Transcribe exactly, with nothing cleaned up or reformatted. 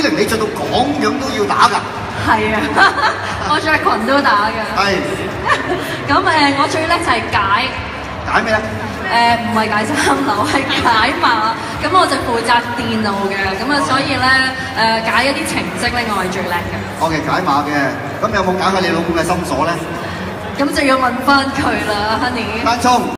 子玲你着到咁樣都要打㗎？ 係啊，我着裙都打㗎。 係。 咁誒，我最叻就係解。 解咩咧？ 誒唔係解衫紐，係解碼。咁我就負責電腦嘅，咁啊所以咧誒解一啲程式咧，我係最叻嘅。 我嘅解碼嘅，咁有冇解開你老公嘅心鎖咧？ 咁就要問翻佢啦 ，Honey。 單聰。